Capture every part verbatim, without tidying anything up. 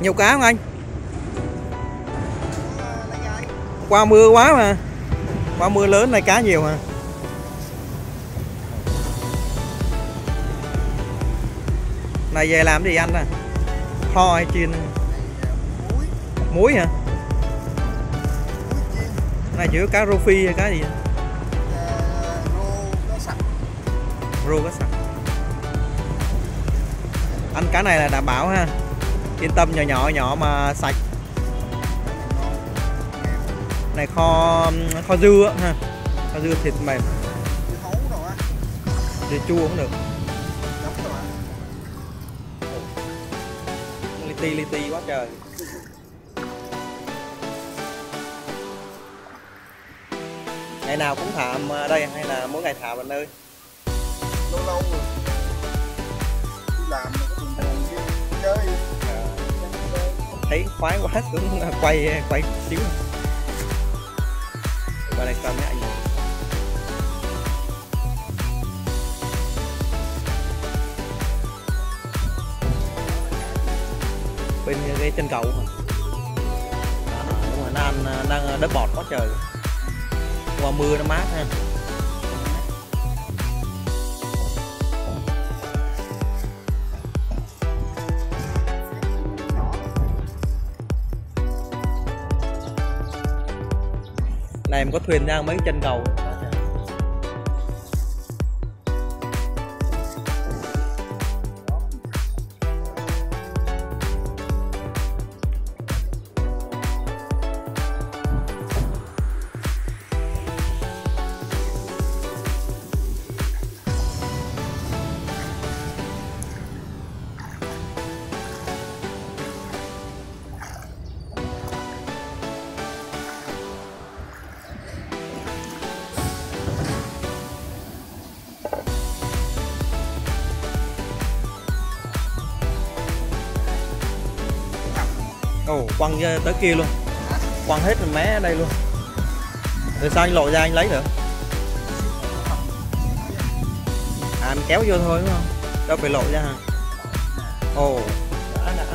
Nhiều cá không anh? Qua mưa quá mà. Qua mưa lớn này cá nhiều mà. Này về làm gì anh à? Kho hay chiên? Muối. Muối hả? Muối chiên. Này chỉ có cá rô phi hay cá gì? À, rô cá sặc. Rô cá sặc. Ăn cá này là đảm bảo ha. Yên tâm, nhỏ nhỏ nhỏ mà sạch. Này kho kho dưa ha. Kho dưa thịt mềm. Dưa hấu rồi á. Dưa chua cũng được. Chấm rồi á. Li ti li ti quá trời. Ngày nào cũng thả ở đây hay là mỗi ngày thả vào nơi? Lâu lâu rồi. Đi làm mà có buồn buồn đi chơi. À, thấy khoái quá cũng quay quay xíu. Qua đây coi mấy anh này. Bên cái chân cầu mà. À, đúng rồi, nó ăn đang đớp bọt quá trời. Qua mưa nó mát ha. Này em có thuyền ra mấy chân cầu. Ồ, oh, quăng tới kia luôn. Quăng hết rồi mé ở đây luôn. Rồi sao anh lội ra anh lấy được? À, anh kéo vô thôi đúng không? Đâu phải lội ra hả? Ồ, oh, đã đã.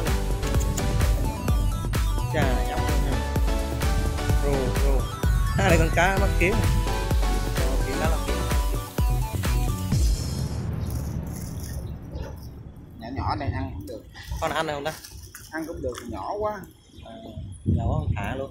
Chà, nhóc luôn ha. Rô, rô. À, đây con cá bắt kiếm. Kiếm cá bắt kiếm. Nhỏ nhỏ này ăn cũng được. Con ăn được không ta? Ăn cũng được, nhỏ quá. À, nhỏ quá thả luôn.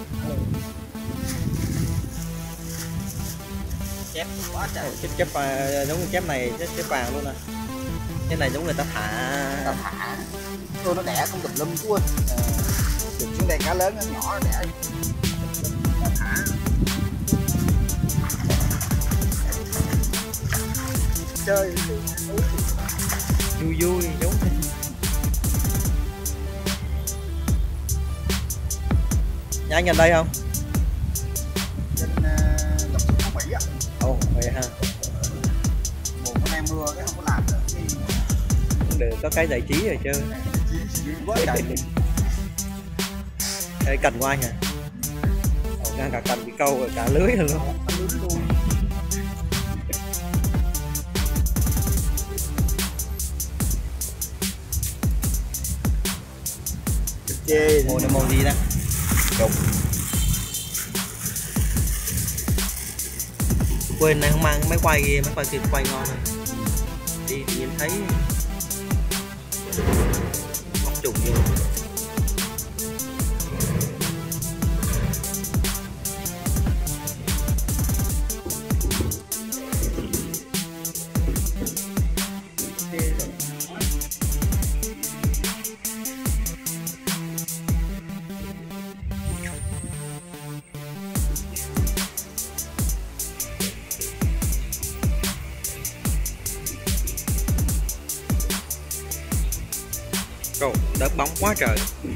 Chép quá trời. Chép chép giống như chép này, chép chép vàng luôn nè. Cái này giống người ta thả. Ta thả. Tôi nó đẻ không tùm lum quá. À, được xuống đây cá lớn nó nhỏ đẻ. Ta thả. Chơi vui vui giống thế. Nhà anh gần đây không? Trên uh, dọc sông Mỹ á. Ồ, oh, vậy ha. Mùa con em mưa cái không có làm được. Cũng được, có cái giải trí rồi chơi. Quá trời. Đây cần của anh à? Ồ, ngang cả cần bị câu rồi cả lưới rồi luôn. Chê. Màu này màu gì đó? Đúng. Quên này không mang máy quay kia, máy quay kia quay ngon này. Đi nhìn thấy bóng trùng vô. Rồi, đớp bóng quá trời.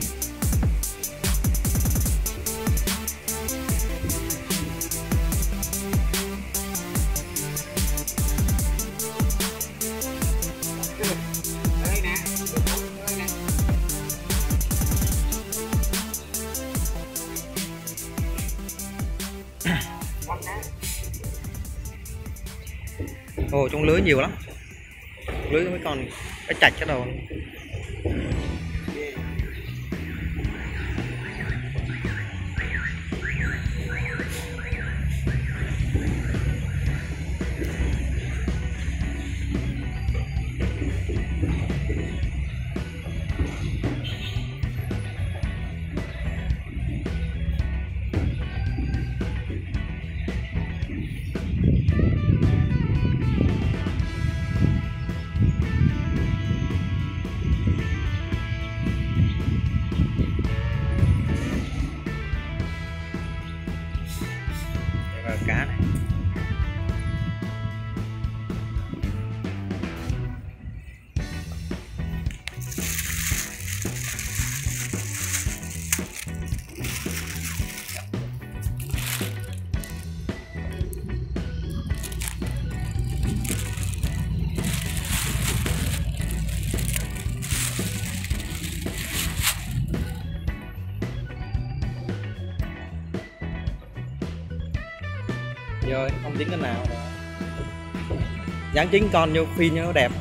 Ồ, trong lưới nhiều lắm. Lưới mới còn cái chạch cái đầu. Cá này. Rồi không tính cái nào dán chính con vô phin cho nó đẹp.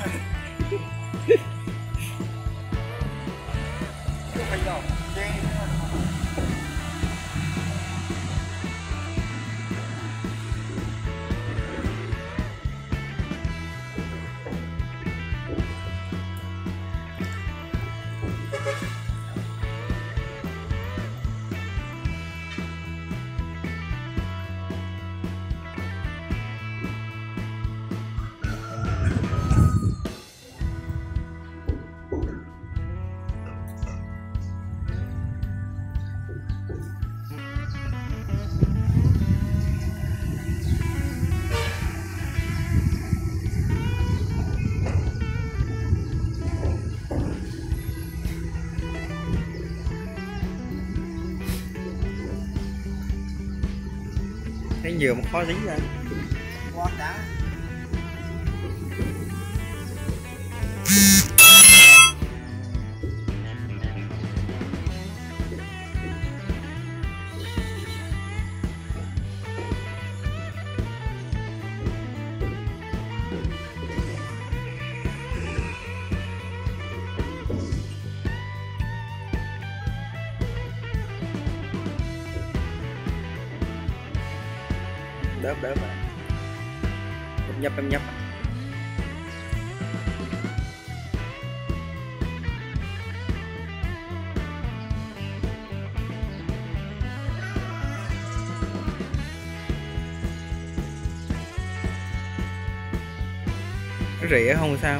Cái dừa mà khó dính ra. Con đã. Đớp đớp rồi. Em nhấp em nhấp. Nó rỉa không sao.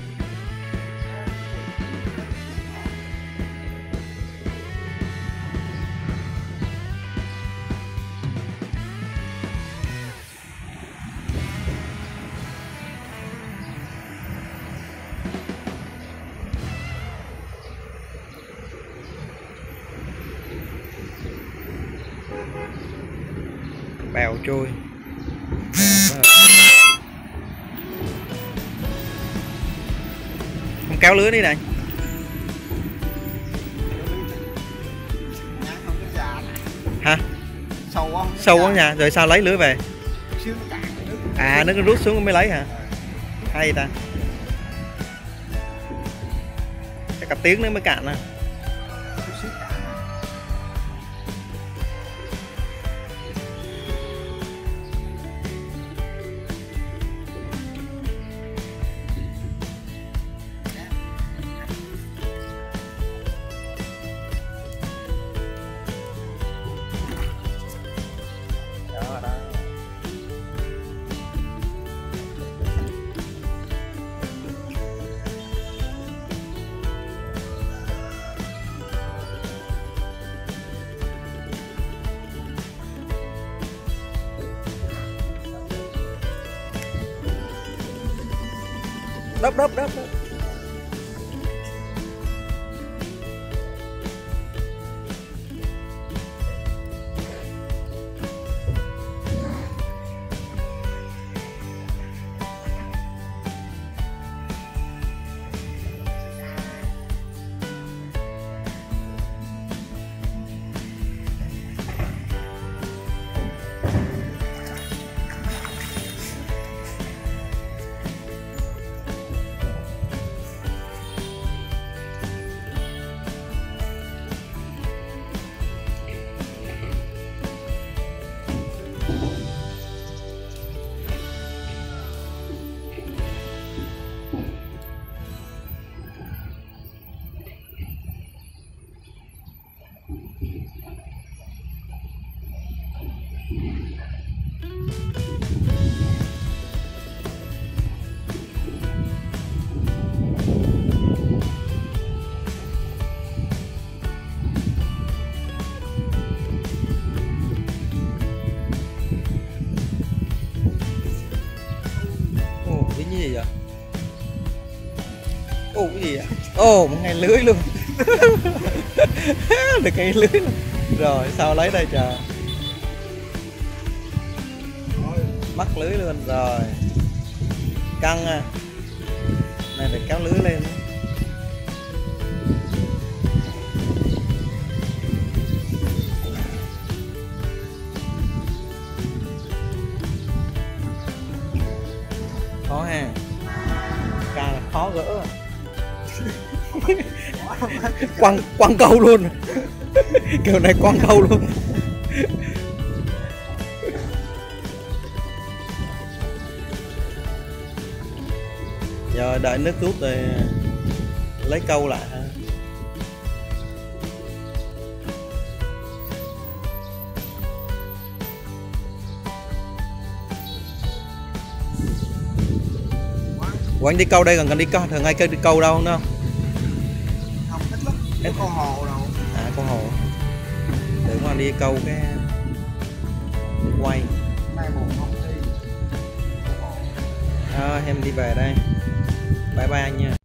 Bèo trôi. Không kéo lưới đi này. Hả? Sâu quá. Sâu quá nha, rồi sao lấy lưới về? À nó rút xuống mới lấy hả? Hay ta. Chắc cả tiếng nữa mới cạn nè. Đớp đớp đớp đớp. Ồ, cái gì vậy? Ồ, cái gì vậy? Ồ, một ngay lưới luôn. Được ngay lưới luôn. Rồi, sao lấy đây trời? Mắc lưới luôn rồi. Căng à. Này phải kéo lưới lên. Khó ha. Càng là khó gỡ. quăng quăng câu luôn. Kiểu này quăng câu luôn. Giờ đợi nước rút rồi lấy câu lại ha. Ủa anh đi câu đây còn cần đi câu thường ai kêu đi câu đâu không? Không thích lắm. Em con hồ đâu. À con hồ. Tưởng mà đi câu cái quay. Nay buồn không đi. À, em đi về đây. Bye bye anh nha.